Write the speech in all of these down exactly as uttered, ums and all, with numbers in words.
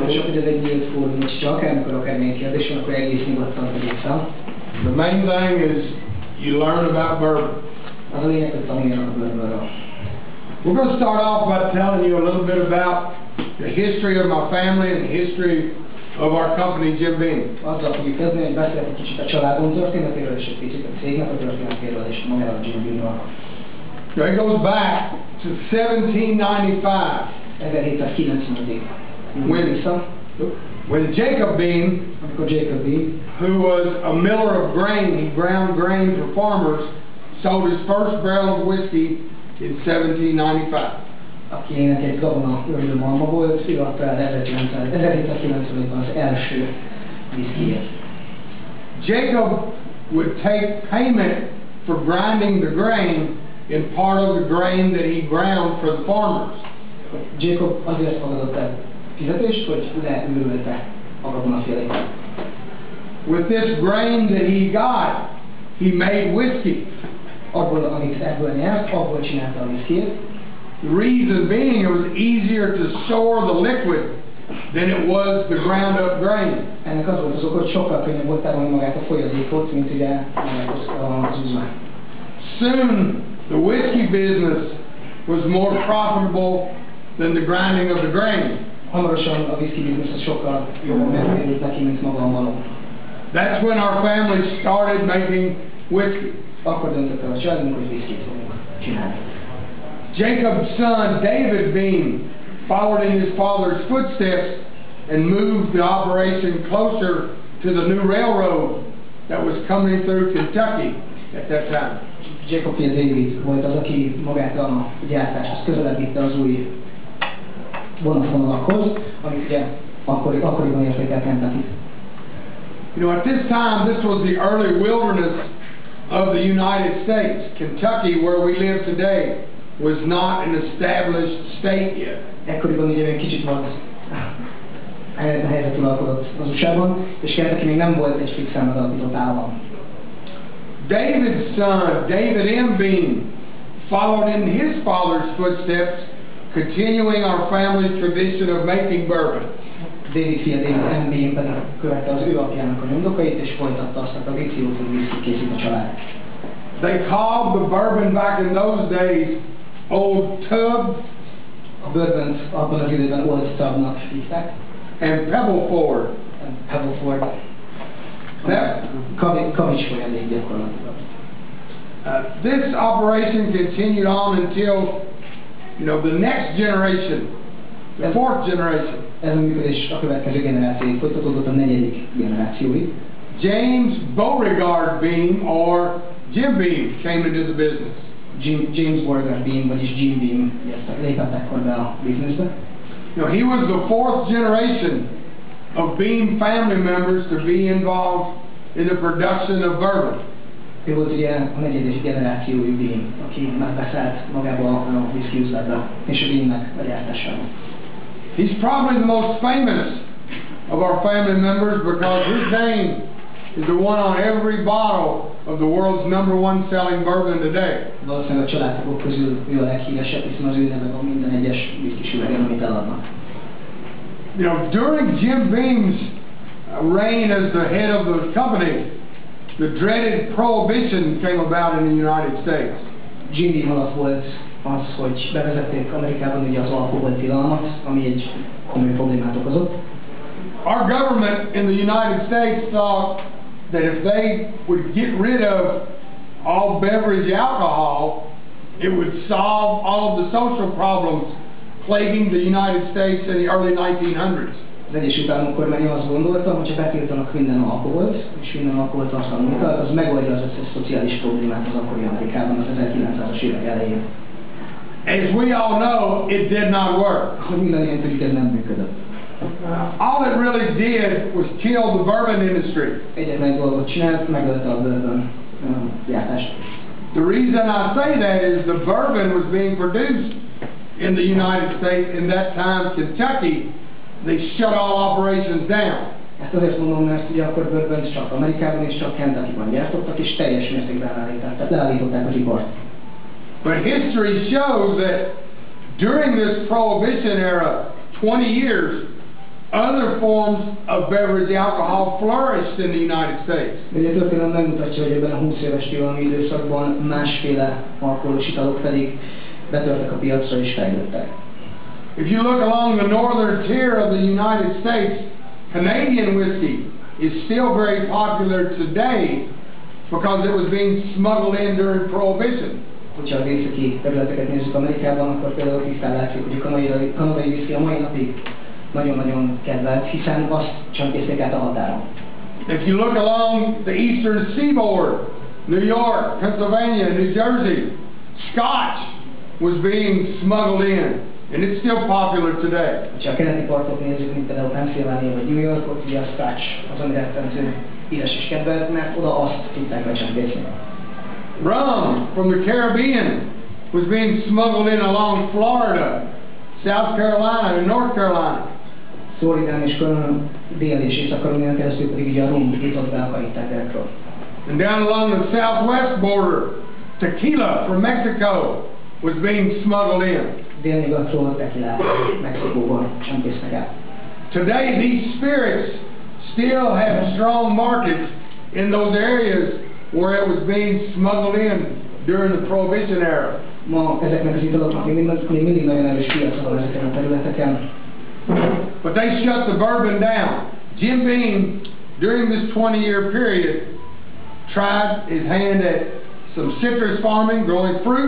Csak hogy ez egy nyílt fórum, és csak amikor akármilyen kérdés van, akkor egész nyugodtan tegyék fel. The main thing is you learn about bourbon. Az a lényeg, hogy tanuljanak a bourbonról. We're going to start off by telling you a little bit about the history of my family and the history of our company, Jim Beam. Azzal fogjuk kezdeni, hogy beszélek egy kicsit a családom történetéről, és egy kicsit a cégnek a történetéről, és magáról a Jim Beamről. It goes back to seventeen ninety-five. ezerhétszázkilencvenig. When, when Jacob Beam, amikor Jacob Beam, who was a miller of grain, he ground grain for farmers, sold his first barrel of whiskey in seventeen ninety-five. Akinek egy gabona örülő malma volt, ő adta el ezerhétszázkilencvenben az első viszkijét. Jacob would take payment for grinding the grain in part of the grain that he ground for the farmers. Jacob azért fogadott el fizetést, hogy leürülte a gabonaféléket. With this grain that he got, he made whiskey. Abból, amit ebből nyert, abból csinálta a viszkijét. The reason being it was easier to store the liquid than it was the ground up grain. Ennek az volt az oka, hogy sokkal könnyebb volt tárolni magát a folyadékot, mint ugye az uzsmány. Soon the whiskey business was more profitable than the grinding of the grain. Hamarosan a whisky business sokkal jobban megtérült neki, mint maga a malom. That's when our family started making whiskey. Akkor döntött el a családunk, hogy whiskyt fogunk csinálni. Jacob's son David Beam followed in his father's footsteps and moved the operation closer to the new railroad that was coming through Kentucky at that time. Jacob fia David volt az, aki magát a gyártáshoz közelebb vitte az új vonatvonalakhoz, amit ugye akkori, akkoriban értékelt Kentucky. You know, at this time, this was the early wilderness of the United States. Kentucky, where we live today, was not an established state yet. Ekkoriban ugye még kicsit volt a helyzet uralkodott az u es á-ban, és Kentucky még nem volt egy fixen megalapított állam. David's son, David M. Beam, followed in his father's footsteps, continuing our family's tradition of making bourbon. David fia David M. Beam pedig követte az ő apjának a nyomdokait, és folytatta azt a tradíciót, hogy whisky készít a család. They called the bourbon back in those days Old Tub. A bourbont abban az időben Old Tubnak hívták. And Pebbleford. And Pebbleford. That, kavics folyadék gyakorlatilag. Uh, this operation continued on until, you know, the next generation, the fourth generation. Ez a működés a következő generációig folytatódott, a negyedik generációig. James Beauregard Beam, or Jim Beam, came into the business. Jim, James Beauregard Beam, vagyis Jim Beam lépett ekkor be a businessbe. You know, he was the fourth generation of Beam family members to be involved in the production of bourbon. Ő volt ugye a negyedik generációjú Beam, aki már beszállt magába a whisky üzletbe, és a Beamnek a gyártásába. He's probably the most famous of our family members because his name is the one on every bottle of the world's number one selling bourbon today. Valószínűleg a családtagok közül ő a leghíresebb, hiszen az ő neve van minden egyes whisky üvegen, amit eladnak. You know, during Jim Beam's reign as the head of the company, the dreaded prohibition came about in the United States. Jim Beam alatt volt az, hogy bevezették Amerikában ugye az alkohol tilalmat, ami egy komoly problémát okozott. Our government in the United States thought that if they would get rid of all beverage alcohol, it would solve all of the social problems plaguing the United States in the early nineteen hundreds. Az Egyesült Államok kormánya azt gondolta, hogy ha betiltanak minden alkoholt, és minden alkoholt tartalmú italt, az megoldja az összes szociális problémát az akkori Amerikában az ezerkilencszázas évek elején. As we all know, it did not work. Hogy mindannyian tudjuk, ez nem működött. Uh, all it really did was kill the bourbon industry. Egyetlen egy dolgot csinált, megölte a bourbon gyártást. The reason I say that is the bourbon was being produced in the United States in that time, Kentucky. They shut all operations down. Ezt azért mondom, mert ugye akkor bourbon csak Amerikában és csak Kentuckyban gyártottak, és teljes mértékben leállították, leállították az ipart. But history shows that during this prohibition era, twenty years, other forms of beverage alcohol flourished in the United States. Ugye a történelem megmutatja, hogy ebben a húsz éves tilalmi időszakban másféle alkoholos italok pedig betörtek a piacra és fejlődtek. If you look along the northern tier of the United States, Canadian whiskey is still very popular today because it was being smuggled in during Prohibition. Hogyha az északi területeket nézzük Amerikában, akkor például tisztán hogy a kanadai, kanadai whisky a mai napig nagyon-nagyon kedvelt, hiszen azt csempészték át a határon. If you look along the eastern seaboard, New York, Pennsylvania, New Jersey, Scotch was being smuggled in, and it's still popular today. Ha a keleti partot nézzük, mint például Pennsylvania vagy New York, ott ugye a Scotch az, ami rettentő híres és kedvelt, mert oda azt tudták becsempészni. Rum from the Caribbean was being smuggled in along Florida, South Carolina, and North Carolina. Floridán és Körön, Dél- és Észak-Karolina keresztül pedig ugye a rum jutott be a Karib-tengerekről. And down along the southwest border, tequila from Mexico was being smuggled in. Délnyugatról tequilát Mexikóban csempésznek át. Today these spirits still have strong markets in those areas where it was being smuggled in during the Prohibition era. Ma ezeknek az italoknak még mindig, még mindig nagyon erős piaca van ezeken a területeken. But they shut the bourbon down. Jim Beam, during this twenty year period, tried his hand at some citrus farming, growing fruit.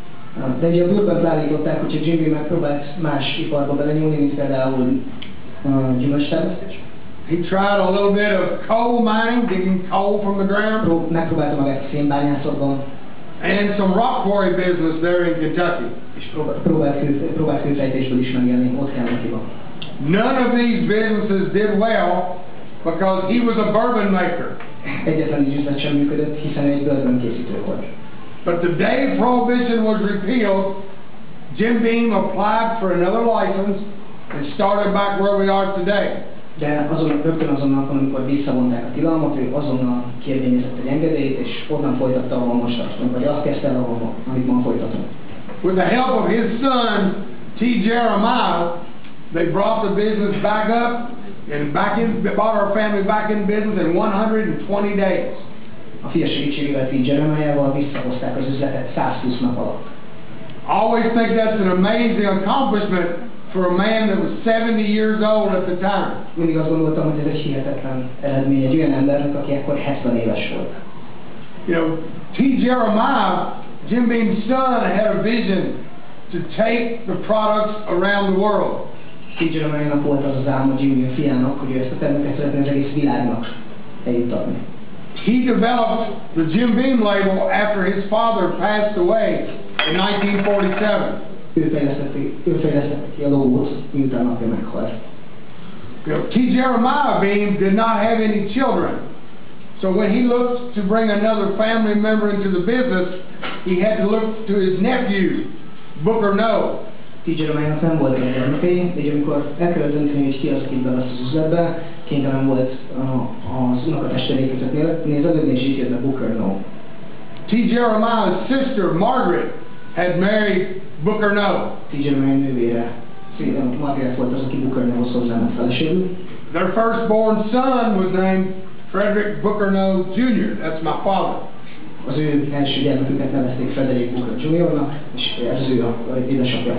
De ugye a bourbont beállították, hogyha Jim Beam megpróbált más iparba belenyúlni, mint például uh, gyümölcstermesztés. He tried a little bit of coal mining, digging coal from the ground. Pró megpróbálta magát szénbányászatban. And some rock quarry business there in Kentucky. És próbált, próbált, kül, próbált külfejtésből is megélni ott Kentuckyban. None of these businesses did well because he was a bourbon maker. Egyetlen is üzlet sem működött, hiszen egy bourbon készítő volt. But the day Prohibition was repealed, Jim Beam applied for another license and started back where we are today. De azon, rögtön azonnal, amikor visszavonták a tilalmat, ő azonnal kérvényezett egy engedélyt, és onnan folytatta, ahol most tartunk, vagy azt kezdte el, ahol, amit ma folytatunk. With the help of his son, T. Jeremiah, they brought the business back up and back in, brought our family back in business in one hundred twenty days. A fia segítségével, T. Jeremiah-val visszahozták az üzletet százhúsz nap alatt. I always think that's an amazing accomplishment for a man that was seventy years old at the time. Mindig azt gondoltam, hogy ez egy hihetetlen eredmény egy olyan embernek, aki akkor hetven éves volt. You know, T. Jeremiah, Jim Beam's son, had a vision to take the products around the world. T. Jeremiah-nak volt az az álma Jim Beam fiának, hogy ő ezt a terméket szeretné az egész világnak eljuttatni. He developed the Jim Beam label after his father passed away in nineteen forty-seven. Ő fejlesztette, ő fejlesztette ki a logót, miután apja meghalt. You know, T. Jeremiah Beam did not have any children. So when he looked to bring another family member into the business, he had to look to his nephew, Booker Noe. T. Jeremiah-nak nem volt egy gyermekei, de amikor el kellett dönteni, hogy ki az, akit bevesz az üzletbe, kénytelen volt uh, az unokatestvérei között nézelődni, és így jött be Booker Noe. T. Jeremiah's sister, Margaret, had married Booker Noe. T. Jeremiah nővére, Margaret volt az, aki Booker Noe-hoz hozzáment feleségül. Their firstborn son was named Frederick Booker Noe Junior That's my father. Az ő első gyermeküket nevezték Frederick Booker Juniornak, és ez az ő a édesapja.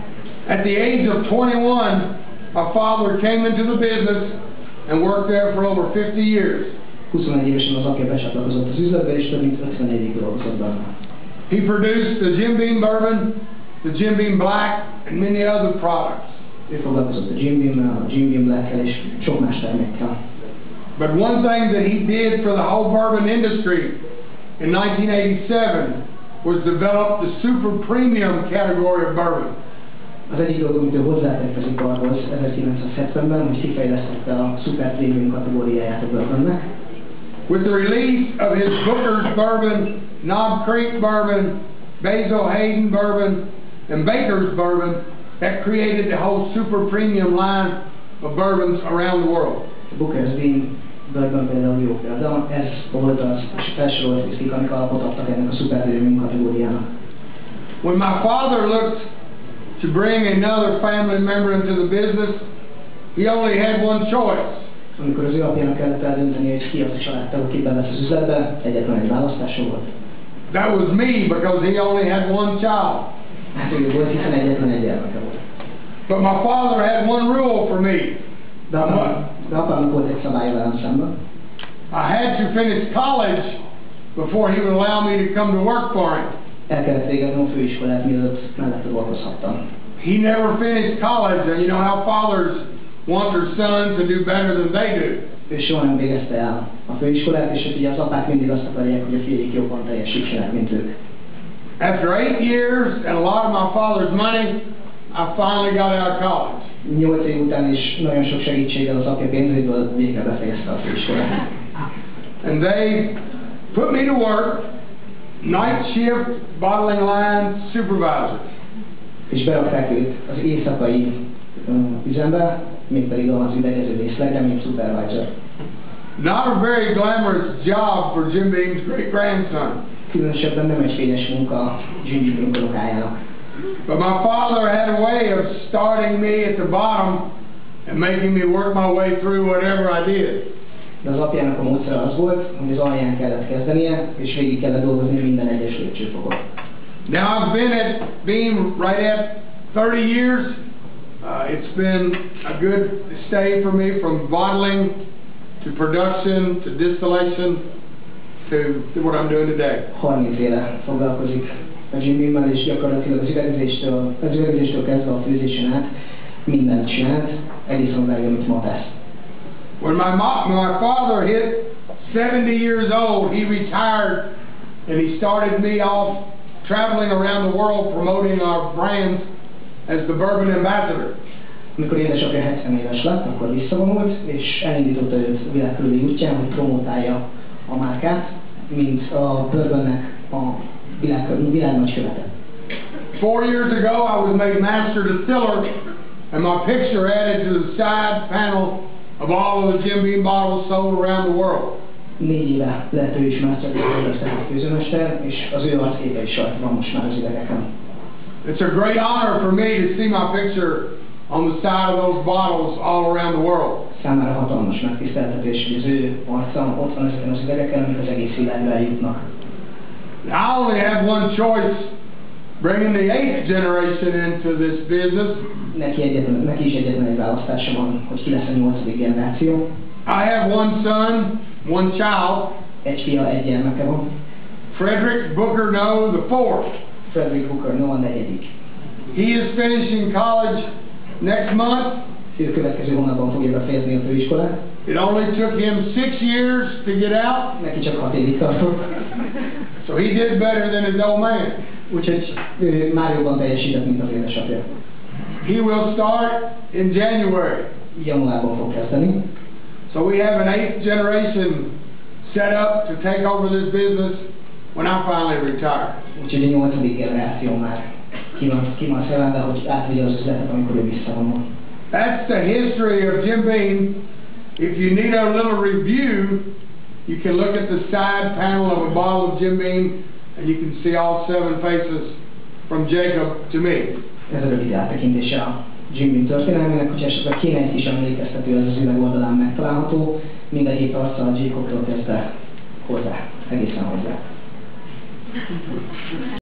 At the age of twenty-one, my father came into the business and worked there for over fifty years. huszonegy évesen az apja becsatlakozott az üzletbe, és több mint ötven évig dolgozott benne. He produced the Jim Beam Bourbon, the Jim Beam Black, and many other products. Ő foglalkozott a Jim Beam-mel, a Jim Beam Black-kel és sok más termékkel. But one thing that he did for the whole bourbon industry in nineteen eighty-seven was develop the super premium category of bourbon. Az egyik dolog, amit ő hozzátett az iparhoz ezerkilencszázhetvenben, hogy kifejlesztette a super premium kategóriáját a bourbonnek. With the release of his Booker's Bourbon, Knob Creek Bourbon, Basil Hayden Bourbon, and Baker's Bourbon, that created the whole super premium line of bourbons around the world. A Booker's Beam bourbon például jó példa, ez volt az felsorolt whisky, amik alapot adtak ennek a super premium kategóriának. When my father looked to bring another family member into the business, he only had one choice. Amikor az ő apjának kellett eldönteni, hogy ki az a családtag, aki bevesz az üzletbe, egyetlen egy választása volt. That was me, because he only had one child. Hát ő volt, hiszen egyetlen egy gyermeke volt. But my father had one rule for me. De apám, de apámnak volt egy szabály velem szemben. I had to finish college before he would allow me to come to work for him. El kellett végeznem a főiskolát, mielőtt mellette dolgozhattam. He never finished college, and you know how fathers want their sons to do better than they do. Ő soha nem végezte el a főiskolát, és ugye az apák mindig azt akarják, hogy a fiék jobban teljesítsenek, mint ők. After eight years and a lot of my father's money, I finally got out of college. Nyolc év után is nagyon sok segítséggel az apja pénzéből végre befejezte a főiskolát. And they put me to work, night shift, bottling line supervisor. És berakták őt az éjszakai uh, üzembe, mégpedig az üvegező részlegre, mint supervisor. Not a very glamorous job for Jim Beam's great grandson. Különösebben nem egy fényes munka Jim Beam unokájának. But my father had a way of starting me at the bottom and making me work my way through whatever I did. De az apjának a módszer az volt, hogy az alján kellett kezdenie, és végig kellett dolgozni minden egyes lépcsőfokon. Now I've been at Beam right at thirty years. Uh, it's been a good stay for me, from bottling to production to distillation to, to what I'm doing today. harminc éve foglalkozik a Jim Beam-mel, és gyakorlatilag az üvegezéstől, az üvegezéstől kezdve a főzésen át mindent csinált, egészen odáig, amit ma tesz. When my mom, my father hit seventy years old, he retired and he started me off traveling around the world promoting our brands as the bourbon ambassador. Amikor édesapja hetven éves lett, akkor visszavonult, és elindította őt világkörüli útján, hogy promotálja a márkát, mint a bourbonnek a világ, világ nagykövete. Four years ago, I was made master distiller, and my picture added to the side panel of all of the Jim Beam bottles sold around the world. Négy éve lett ő is Master Distiller, tehát főzőmester, és az ő arcképe is van most már az üvegeken. It's a great honor for me to see my picture on the side of those bottles all around the world. Számára hatalmas megtiszteltetés, hogy az ő arca ott van ezeken az üvegeken, amik az egész világra eljutnak. I only have one choice, bringing the eighth generation into this business. Neki, egyetlen, neki is egyetlen egy választása van, hogy ki lesz a nyolcadik generáció. I have one son, one child. Egy fia, egy gyermeke van. Frederick Booker No, the fourth. Frederick Booker No a negyedik. He is finishing college next month. Ő következő hónapban fogja befejezni a főiskolát. It only took him six years to get out. Neki csak hat évig tartott. So he did better than his old man. Úgyhogy ő már jobban teljesített, mint az édesapja. He will start in January. Januárban fog kezdeni. So we have an eighth generation set up to take over this business when I finally retire. Úgyhogy a nyolcadik generáció már ki van, ki van szerelve, hogy átvigye az üzletet, amikor ő visszavonul. That's the history of Jim Beam. If you need a little review, you can look at the side panel of a bottle of Jim Beam and you can see all seven faces from Jacob to me. Ez a rövid áttekintése a Jim Beam történelmének, hogyha esetleg kéne egy kis emlékeztető, ez az üveg oldalán megtalálható. Mind a hét arccal a Jacobtól kezdve hozzá, egészen hozzá.